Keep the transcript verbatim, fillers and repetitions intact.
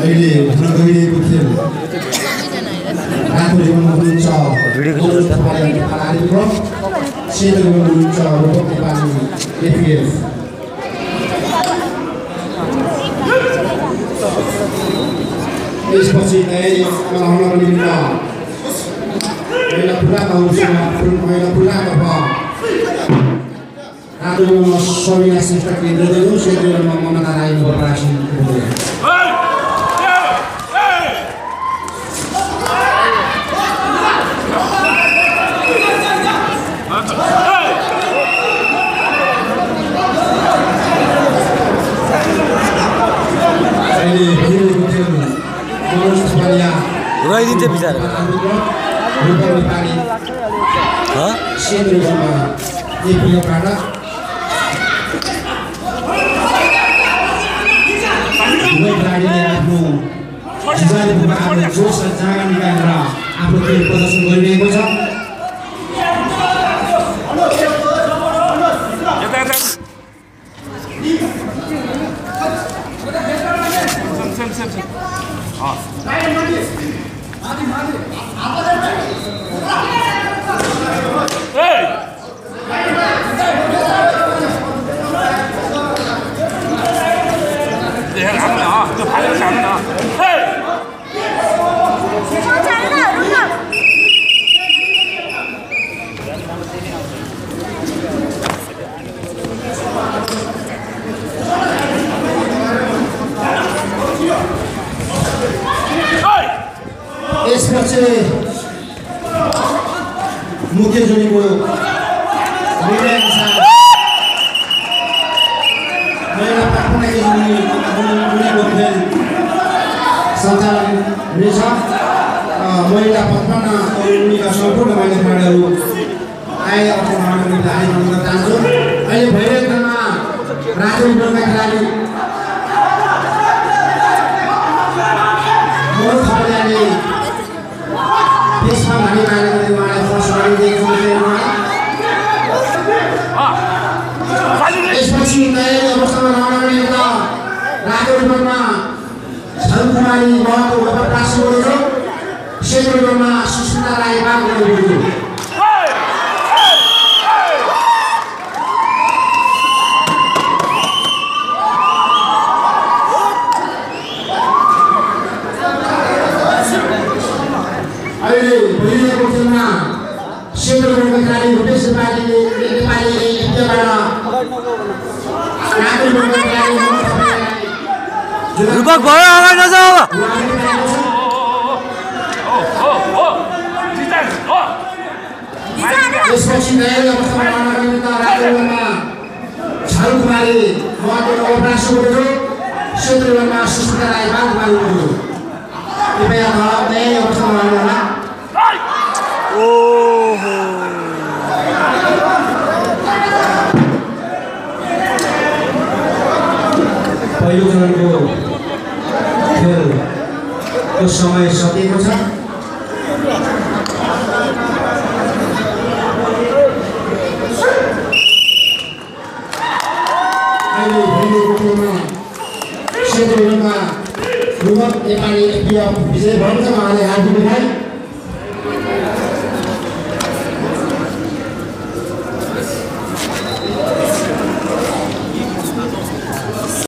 अहिले हुन गइरहेको खेल रातो रिबनमा हुनुहुन्छ मनोज थापाले नेपाल सेतो रिबनमा हुनुहुन्छ रोबोट नेपाली एपिएफ। त्यसपछि तयारी गराउनको निम्ति महिला पुराका महिला पुराका भयो रातो रिबनमा सबिना श्रेष्ठ केन्द्रदेव सेतो रिबनमा ममता राई प्रकाशन रोइदिन्छ बिचारा आफ्नो जोस र जाँगा निकालेर आफ्नो खेल प्रदर्शन गरिरहेको छ। यसपछि मुख्य जोडीको निर्णयअनुसार महिला पचपन्न केजीको खेल सञ्चालन हुनेछ। महिला पचपन्न उनीका सम्पूर्ण महिला खेलाडीहरू आए अवसरमा निम्ति भन्न चाहन्छु। अहिले भइरहेको खेलमा रातो रिबनका खेलाडी मनोज थापाले त्यसमा भागी मागेको उहाँलाई फर्स्ट गरिदिएको यसपछि तयारी अवस्थामा रहन निम्ति रातो रिबनमा झलकुमारी महतो प्रकाश गरेको सेतो रिबनमा सुस्मिता राई बाग गरेको अहिले भइरहेको खेलमा सेतो रिबनका खेलाडी रुपेश नेपालीले नेपालीले इन्डियाबाट रातो रिबनका खेलाडी रुपक भयो अगाडि नजाऊ। त्यसपछि तयारी अवस्थामा रहनको निम्ति रातो रिबनमा झलकुमारी महतो प्रकाश गरेको सेतो रिबनमा सुस्मिता राई बाग गरेको कृपया तयारी अवस्थामा रहनुहोला। पहिलो चरणको खेलको समय सकिएको छ। अहिले भइरहेको खेलमा सेतो रिबनमा रुबक नेपाली एपिएफ विजय भएको छ। उहाँलाई हार्दिक बधाई।